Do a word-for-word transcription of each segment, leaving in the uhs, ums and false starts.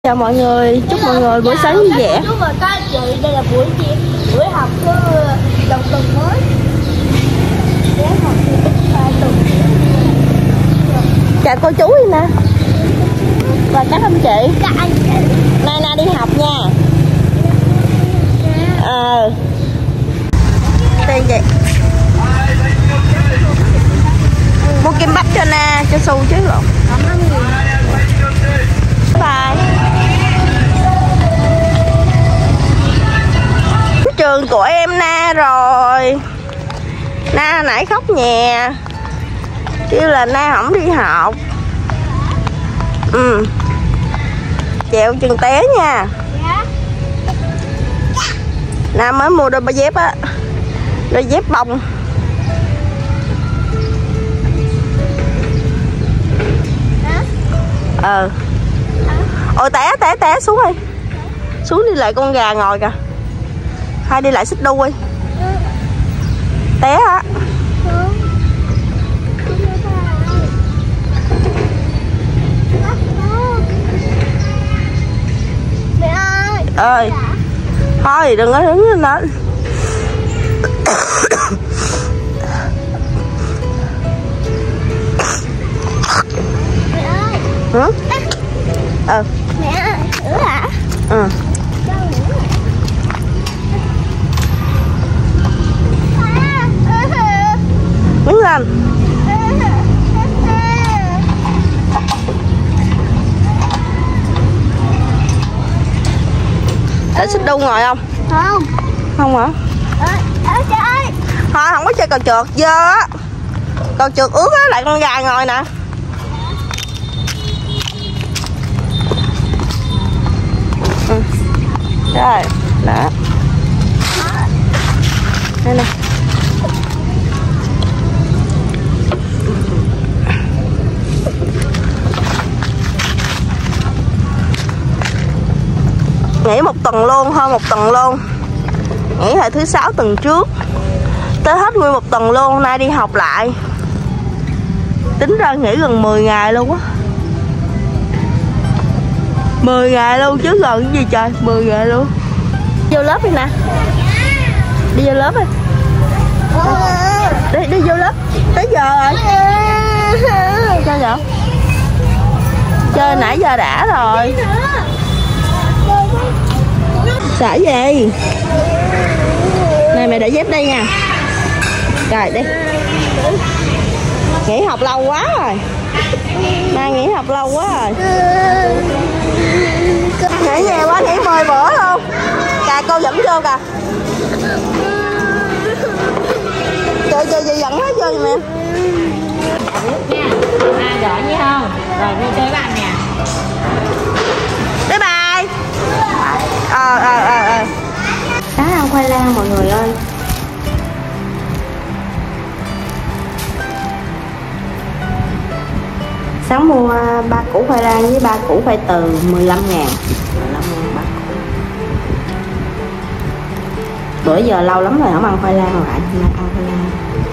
Chào mọi người, chúc mọi người buổi sáng vui vẻ. Chúc mừng các anh chị, đây là buổi gì? Buổi học của đầu tuần mới. Chào cô chú đi nè. Và các anh chị. Các anh chị. Nay Na đi học nha. Ờ. Đây vậy. Mua kim bách cho Na, cho Su chứ lộn. Bye. Trường của em Na rồi. Na nãy khóc nhè, kêu là Na không đi học. Ừ. Chèo chừng té nha. Na mới mua đôi dép á, đôi dép bông. Ờ. Ôi té té té xuống đi. Xuống đi lại con gà ngồi kìa. Hai đi lại xích đu đi. Té hả? Mẹ ơi. Ơi. Thôi đừng có đứng lên đó. Mẹ ơi. Hả? Ờ. Mẹ ơi, nữa hả? Ừ. Đứng lên. Để xích đu ngồi không? Không. Không hả? Ơ trời. Thôi không có chơi cầu trượt dơ á. Cầu trượt ướt á, lại con gà ngồi nè. Ừ. Rồi, đó. Đây nè. Nghỉ một tuần luôn, hơn một tuần luôn. Nghỉ hồi thứ sáu tuần trước. Tới hết nguyên một tuần luôn, nay đi học lại. Tính ra nghỉ gần mười ngày luôn á. mười ngày luôn chứ gần cái gì trời, mười ngày luôn. Vô lớp đi nè. Đi vô lớp đi. Đi, đi vô lớp. Tới giờ rồi. Sao vậy? Chơi nãy giờ đã rồi. Sợ gì? Này mày để dép đây nha. Rồi đi. Nghỉ học lâu quá rồi. Na nghỉ học lâu quá rồi. Nghỉ nhiều quá, nghỉ mười bữa luôn. Kà cô dẫn vô kìa. Trời trời trời dẫn nó vô mẹ. Nha, à, đỡ nhé không? Rồi đi chơi bạn nè. Bye bye. Ờ ờ ờ ờ. Cá ăn khoai lang mọi người ơi. Sáng mua ba củ khoai lang với ba củ khoai từ mười lăm ngàn. mười lăm ngàn ba củ. Bữa giờ lâu lắm rồi không ăn khoai lang lại, hôm nay ăn khoai lang.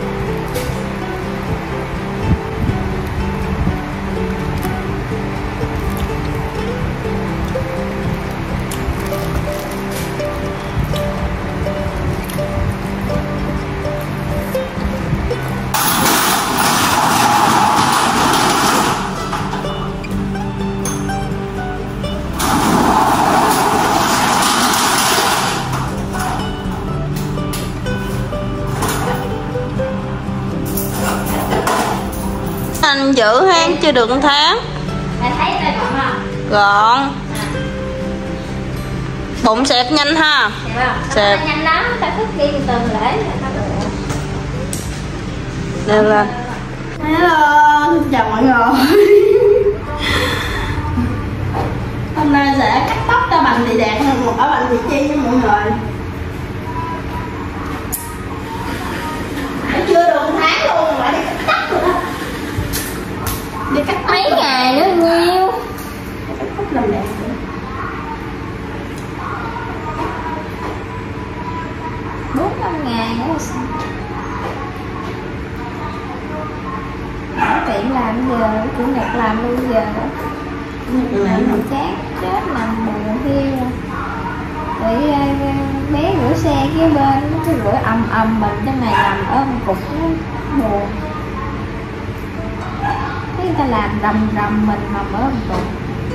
Anh giữ hang chưa được một tháng. Mày thấy tay gọn không? Gọn. Bụng xẹp nhanh ha. Xẹp không? Xẹp. Nhanh lắm, tao thức đi từ từ lễ là tao được. Nêu lên. Hello, xin chào mọi người. Hôm nay sẽ cắt tóc cho Bành Thị Đạt hơn một ở Bành Thị Chi với mọi người. Đã chưa được một tháng luôn mà đi cắt tóc rồi đó. Đi cắt Mấy ngày nữa nhiêu? cắt tóc làm đẹp. Bốn năm ngày nữa là sao? Tiện làm giờ, chủ nhật làm luôn giờ. Làm chán chết mà. kế bên nó cứ rửa ầm ầm, mình trong này nằm ở một cục nó buồn. Cái người ta làm rầm rầm, mình nằm ở một cục.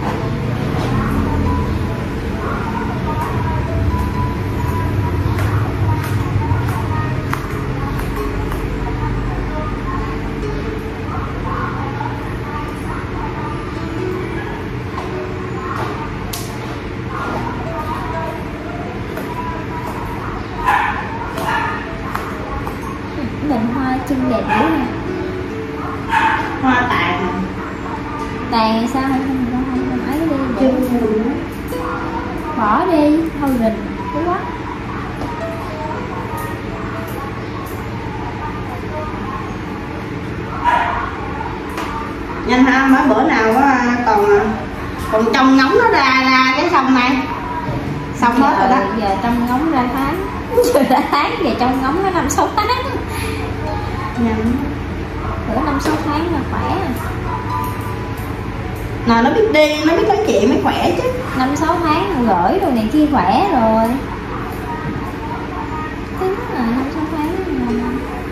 Mình hoa chân đẹp quá nè. Hoa tàn. Tàn sao không không không không ấy đi. Chân bỏ đi, thôi rình cái quá. Nhanh ha, mấy bữa nào á còn còn trong ngóng nó ra ra cái xong này. Xong hết rồi đó. Giờ trong ngóng ra tháng. Giờ ra tháng, giờ trong ngóng nó năm sáu tháng. Nhanh. Bữa năm sáu tháng là khỏe. Nào nó biết đi, nó biết nói chuyện mới khỏe chứ. Năm sáu tháng gửi rồi này kia khỏe rồi. Tính là năm sáu tháng rồi.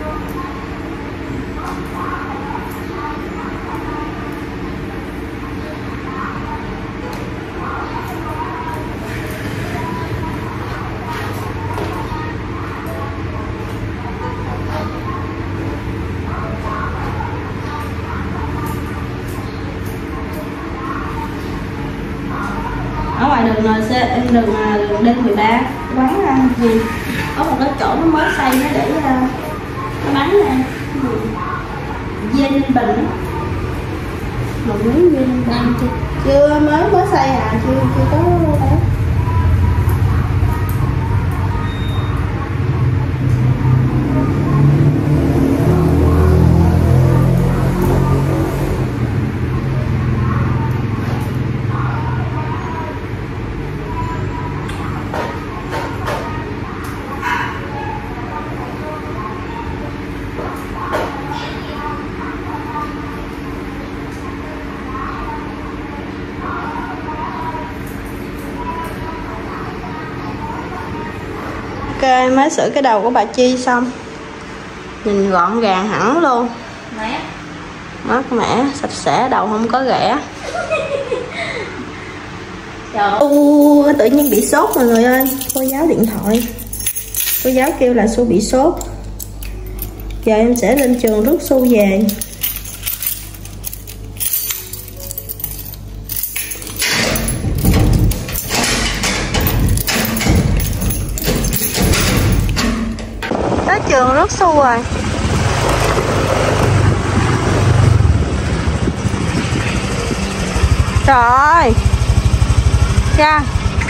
Ở ngoài đường en xê, đường đường D mười ba, quán gì có một cái chỗ nó mới xây nó để uh, cái bánh này Dê Ninh Bình á, một miếng Dê Ninh Bình chưa, chưa mới mới xây à, chưa chưa có đấy. Ok, mới sửa cái đầu của bà Chi xong. Nhìn gọn gàng hẳn luôn. Mẹ. Mát mẻ, sạch sẽ, đầu không có ghẻ. Su tự nhiên bị sốt mọi người ơi. Cô giáo điện thoại. Cô giáo kêu là Su bị sốt. Giờ em sẽ lên trường rước Su về. Tới trường rước Su rồi. Trời. Ra.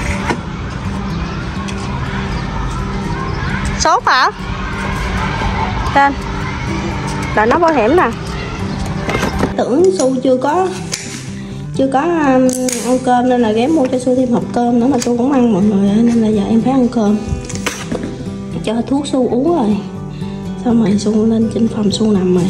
Sốt hả? Trên. Đợi nó bảo hiểm nè. Tưởng Su chưa có chưa có um, ăn cơm nên là ghé mua cho Su thêm hộp cơm nữa mà Su cũng ăn mọi người ơi, nên là giờ em phải ăn cơm. Cho thuốc Su uống rồi. Xong rồi Su lên trên phòng Su nằm rồi.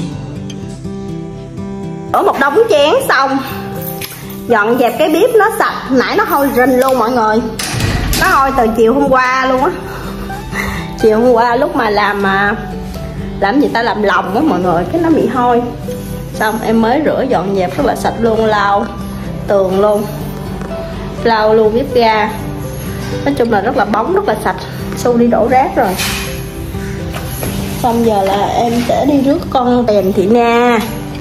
Ở một đống chén xong. Dọn dẹp cái bếp nó sạch. Nãy nó hôi rình luôn mọi người. Nó hôi từ chiều hôm qua luôn á. Chiều hôm qua lúc mà làm mà làm gì ta làm lòng á mọi người, cái nó bị hôi. Xong em mới rửa dọn dẹp rất là sạch luôn, lau tường luôn, lau luôn bếp ga. Nói chung là rất là bóng, rất là sạch. Su đi đổ rác rồi. Xong giờ là em sẽ đi rước con Bèn Thị Na.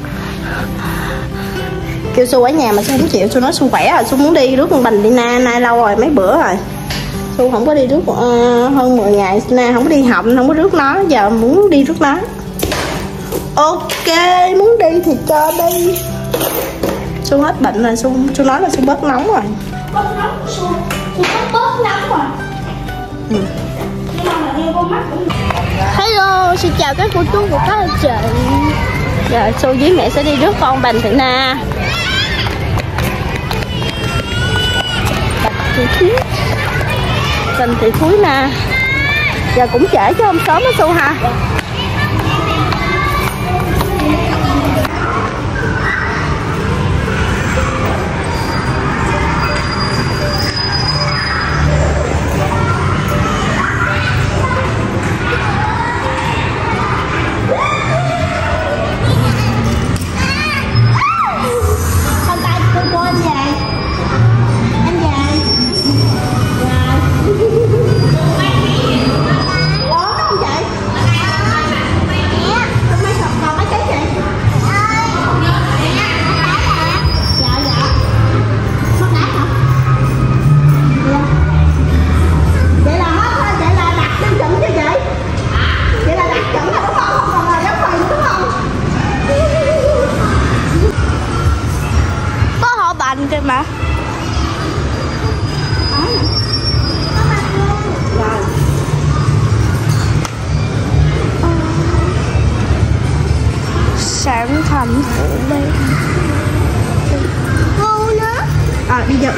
Kêu Su ở nhà mà Su không chịu. Su nói Su khỏe rồi, Su muốn đi rước con Bèn Thị Na. Nay lâu rồi, mấy bữa rồi Su không có đi rước uh, hơn mười ngày. Na không có đi học, không có rước nó. Giờ muốn đi rước nó. Ok, muốn đi thì cho đi. Su hết bệnh rồi. Su, Su nói là Su bớt nóng rồi. Bớt nóng Su, Su bớt nóng rồi. Ừ. Hello, xin chào các cô chú của các anh chị. Giờ Su với mẹ sẽ đi rước con Bèn Thị Na. Bạch Thị Thúy, Bèn Thị Thúy Na. Giờ cũng trễ chứ không sớm á Su ha.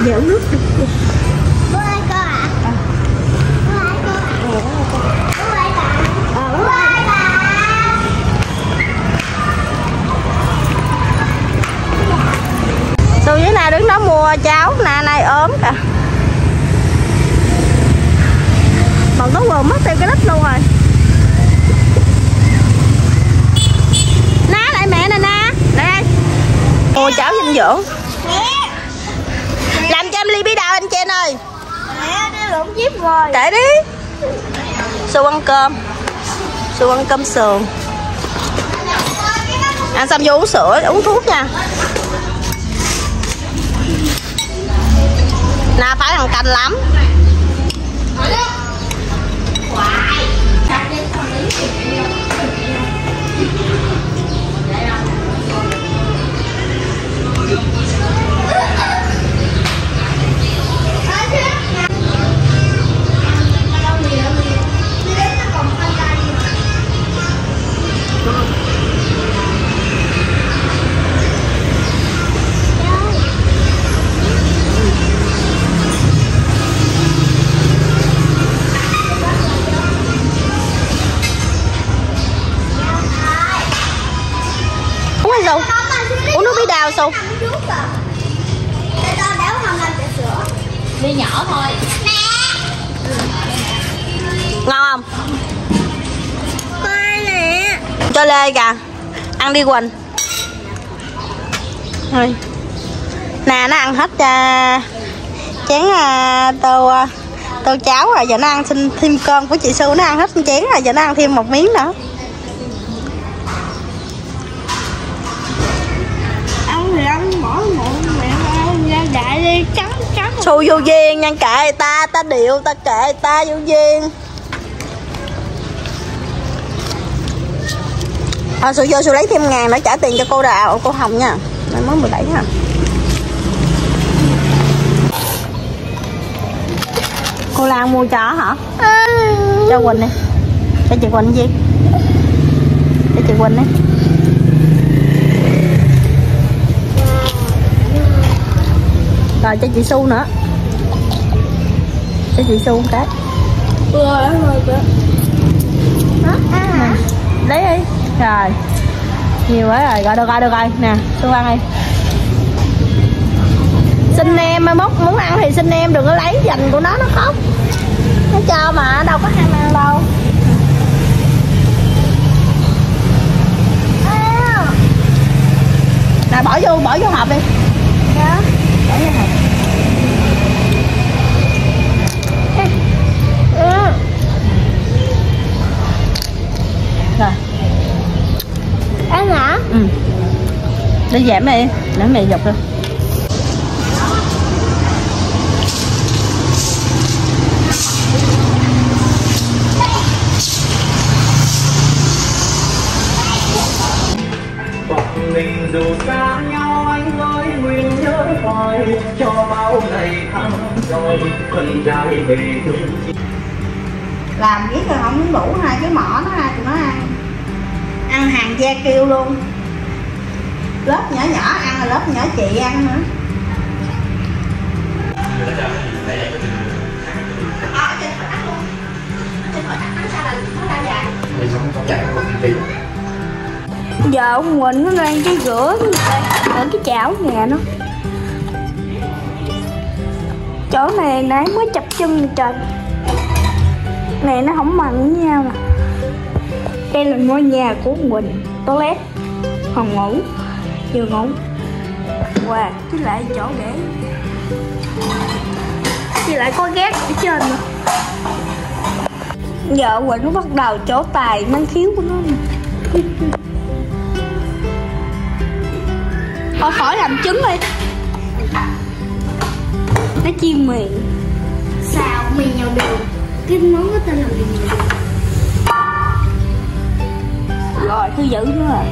dẻo nước được. Bố ơi con ạ. Bố ơi con ạ. Bố ơi bà. Bố ơi bà. Su với Na đứng đó mua cháo, Na nay ốm kìa. Bọn nó vừa mất theo cái đít luôn rồi. Na lại mẹ nè Na. Đây. Mua cháo dinh dưỡng. Làm cho em ly bí đào anh Chen ơi. Mẹ đi lộn chip rồi. Kệ đi. Su ăn cơm. Su ăn cơm sườn. Ăn xong vô uống sữa, uống thuốc nha. Na phải ăn canh lắm. Su uống nước bí đào Su. Ly nhỏ thôi. Ngon không? Coi nè. Cho Lê kìa. Ăn đi Quỳnh. Thôi. Nè nó ăn hết uh, chén uh, tô uh, tô cháo rồi, giờ nó ăn xin thêm cơm của chị Su, nó ăn hết chén rồi, giờ nó ăn thêm một miếng nữa. Ăn ăn bỏ một mẹ ra đại đi trắng trắng. Su vô duyên nha, kệ ta, ta điệu, ta kệ ta vô duyên. À, Su vô Su lấy thêm ngàn để trả tiền cho cô Đào, cô Hồng nha. Đây mới mười bảy ha. Cô Lan mua cho hả? À. Cho Quỳnh đi. Cho chị Quỳnh gì? Cho chị Quỳnh đi. Rồi cho chị Su nữa. Cho chị Su một cái. Rồi rồi rồi. Đó, à. Lấy đi. Rồi. Nhiều quá rồi, rồi được rồi, được rồi. Nè, Su ăn đi. Xin em mai mốt muốn ăn thì xin em, đừng có lấy dành của nó, nó khóc. Nó cho mà đâu có ham ăn đâu. À. Nè bỏ vô, bỏ vô hộp đi. Dạ. Bỏ vô hộp. Ừ. Rồi. Ăn hả? Ừ. Đi giảm đi, để mẹ dục đi. Mình dù xa nhau anh ơi nguyện nhớ hoài cho bao ngày tháng rồi thân trai về thương. Làm biết rồi không đủ hai cái mỏ nó hai tụi nó ăn. Ăn hàng gia kêu luôn. Lớp nhỏ nhỏ ăn rồi lớp nhỏ chị ăn nữa. Giờ ông Quỳnh nó đang cái rửa ở cái chảo nhà nó. Chỗ này nãy mới chập chân trời. Này nó không bằng với nhau nè. Đây là ngôi nhà của ông Quỳnh. Toilet, phòng ngủ, giường ngủ. Wow, với lại chỗ để với lại có gác ở trên nè. Giờ ông Quỳnh nó bắt đầu chỗ tài năng khiếu của nó nè. Thôi khỏi làm trứng đi. Nó chiên mì. Xào mì nhào đường. Cái món có tên là mì nhào đường. Rồi thư giữ nữa rồi.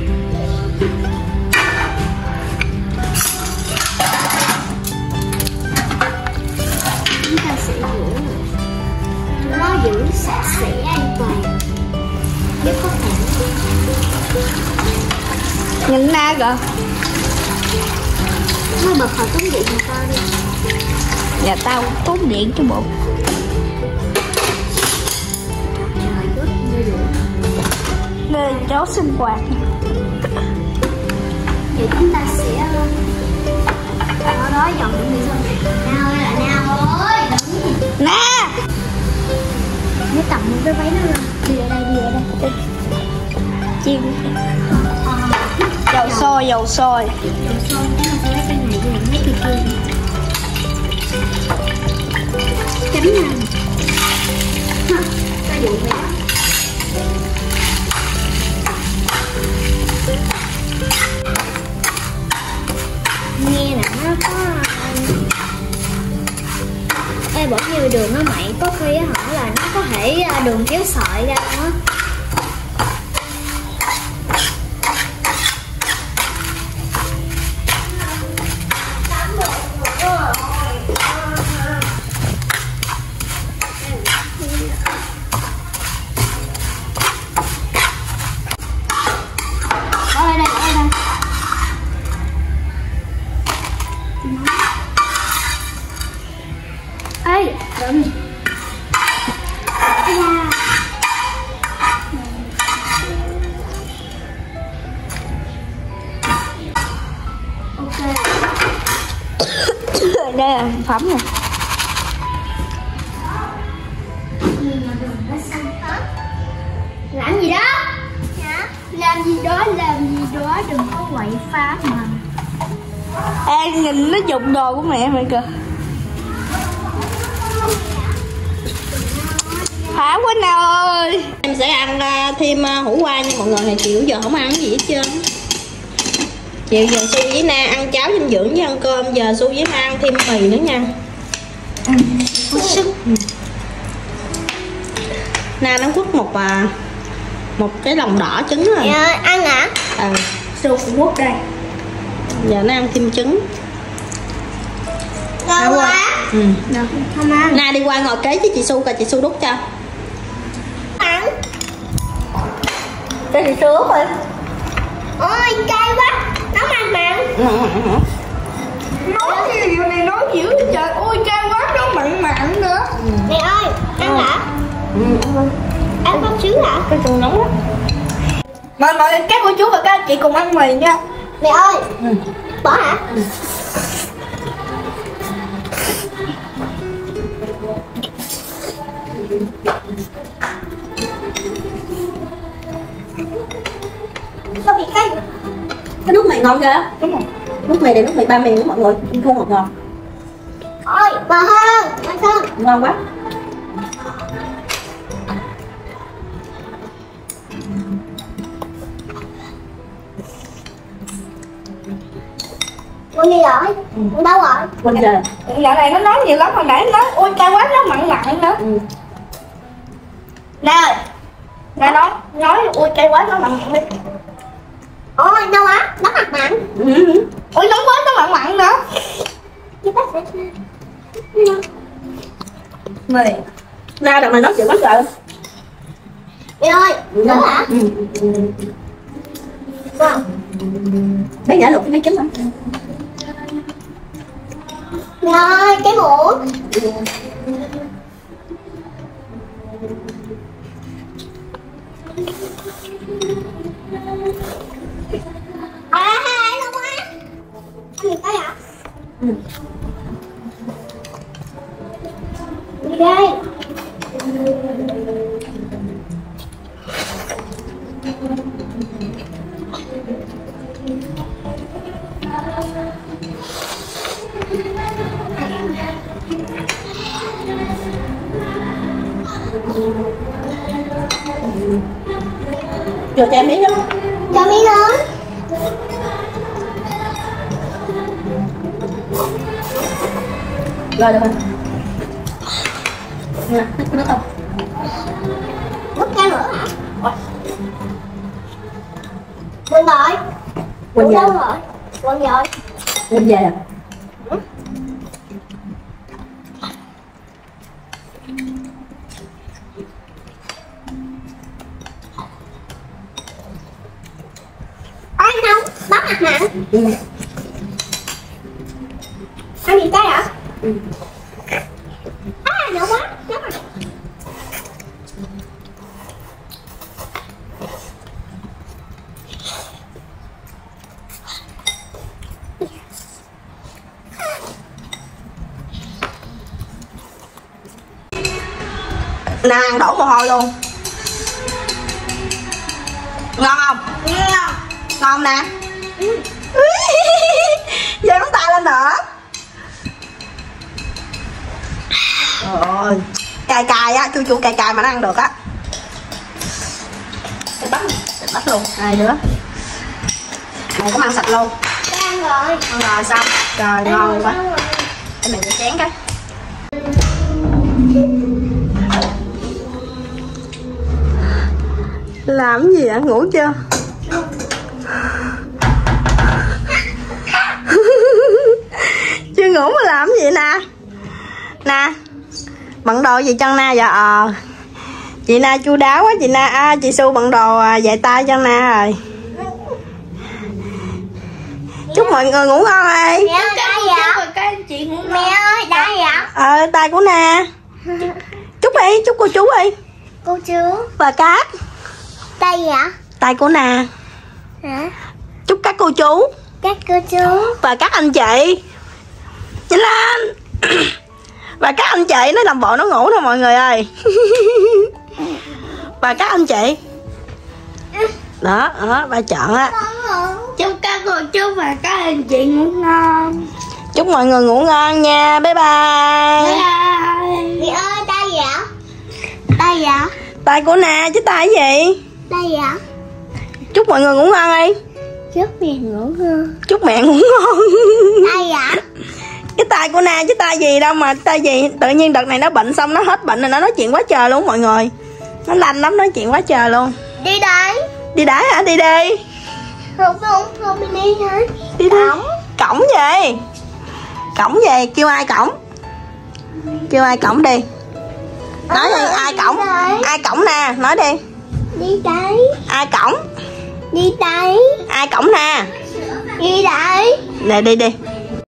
Chúng ta sẽ rửa nó giữ sạch sẽ an toàn nhất có thể. Nhìn Na kìa. Nó bật vào tấm điện người ta đi. Nhà tao tốn điện cho bộ. Nơi cháu sinh hoạt. Vậy chúng ta sẽ ở đó dọn những người dân. Nào ơi là nào ơi. Nè. Nó tầm một cái váy nó lên. Đi ở đây, đi ở đây. Chiên. Dầu sôi, dầu sôi. Dầu sôi, cái mà phải lấy cái này về mấy kia kia. Chấm nào. Ha, ta dụ vậy đó. Nghe là nó có ê bỏ nhiều đường nó mày có khi á hả là nó có thể đường kéo sợi ra luôn á. Ở đây đây ở đây. Ê, đừng. Yeah. Ok. Đây là phẩm nè. Làm gì đó? Hả? Làm gì đó, làm gì đó, đừng có quậy phá mà. Ê, nhìn nó dùng đồ của mẹ mày kìa. Thả quá nào ơi. Em sẽ ăn uh, thêm uh, hủ qua nha mọi người. Hồi chiều giờ không ăn cái gì hết trơn. Chiều giờ Su với Na ăn cháo dinh dưỡng với ăn cơm. Giờ Su với Na ăn thêm mì nữa nha. Ừ, có sức. Ừ. Na nó quất một uh, một cái lòng đỏ trứng rồi. Dạ, ăn hả? Ừ. Su cũng quất đây. Giờ nó ăn thêm trứng. Ngon quá. Ừ. Được. Không ăn. Na đi qua ngồi kế với chị Su coi chị Su đút cho. Ăn. Cái gì sướng rồi. Ôi cay quá. Nóng ăn mặn. Nói cái điều này nói dữ trời. Ôi cay quá nó mặn mặn nữa. Mẹ ơi, ăn hả? Ừ. Ăn không xíu hả? Cái Su nóng lắm. Mời mời các cô chú và các anh chị cùng ăn mì nha. Mẹ ơi. Ừ. Bỏ hả? Ừ. Sao bị cay? Cái nước mì ngon kìa. Đúng rồi. Nước mì này nước mì ba miền của mọi người. Không ngọt ngọt. Ôi, bò hơn. Ăn không? Ngon quá. Con đi rồi. Ừ. Đâu rồi? Quên giờ. Dạo này nó nói nhiều lắm. Hồi nãy nó nói ôi cay quá nó mặn mặn nữa. Ừ. Nè ơi. Nè nói nói ôi cay quá nó mặn mặn đi. Ôi, đâu á? Nó mặt mặn. Ừ. Ôi nóng quá nó mặn mặn nữa. Chứ bác sẽ Mì. Na đợt này nói chuyện quá trời. mẹ ơi, nữa hả? Ừ. Wow. Bé nhả luộc cái trứng hả? Mẹ ơi, cái muỗng. À, hai đâu quá. Ăn gì cái hả? Ừ. Đi đây. Cho cho em miếng đó. Cho miếng nữa. Rồi được rồi. Nè, thích cái nước không? Múc ra nữa hả? Quên rồi. Quên Quên về. đâu rồi? Quên rồi. Quên về à? Ăn không? Bắt mặt mặn. Ừ. Ăn gì cái hả? Ừ. Nè ăn đổ mồ hôi luôn. Ngon không? Ngon. Ngon nè. Giơ ngón tay lên nữa. Rồi. Cay cay á, chua chua cay cay mà nó ăn được á. Thịt bắp, thịt bắp luôn. Này nữa. Này cũng ăn sạch luôn. Ăn rồi. Ăn rồi xong. Trời ngon quá. Để mình chén cái. Làm gì ạ? Ngủ chưa? Chưa ngủ mà làm gì nè? Nè, bận đồ gì chân na giờ? Ờ chị Na chu đáo quá chị Na. À, chị Su bận đồ dài tay chân na rồi. Chúc mọi người ngủ ngon đi. Mẹ ơi, đá vậy? Cái chị ngủ mẹ ơi, đá vậy? Ờ, tay của Na. Chúc đi, chúc cô chú đi. Cô chú. Và cát. Tay vậy? Tay của Na. Hả? Chúc các cô chú. Các cô chú. Và các anh chị. Nhanh lên. Và các anh chị, nó làm bộ nó ngủ thôi mọi người ơi. Và các anh chị. Đó, đó, ba chọn á. Chúc các cô chú và các anh chị ngủ ngon. Chúc mọi người ngủ ngon nha. Bye bye. Bye. Chị ơi, tay vậy? Tay vậy? Tay của Na chứ tay cái gì? Tay vậy? Chúc mọi người ngủ ngon đi. Chúc mẹ ngủ ngon. Chúc mẹ ngủ ngon. Tay vậy? Cái tay của Na chứ tay gì đâu mà tay gì. Tự nhiên đợt này nó bệnh xong nó hết bệnh rồi nó nói chuyện quá trời luôn mọi người. Nó lanh lắm, nói chuyện quá trời luôn. Đi đây. Đi đá hả? Đi đi. Không không không đi đi thôi. Đi đi. Cổng. Cổng gì? Cổng gì? Kêu ai cổng? Kêu ai cổng đi. Nói đi, ai cổng? Ai cổng nè, nói đi. Đi đây. Ai cổng? Đi đây. Ai cổng nè? Đi đây. Nè đi đi.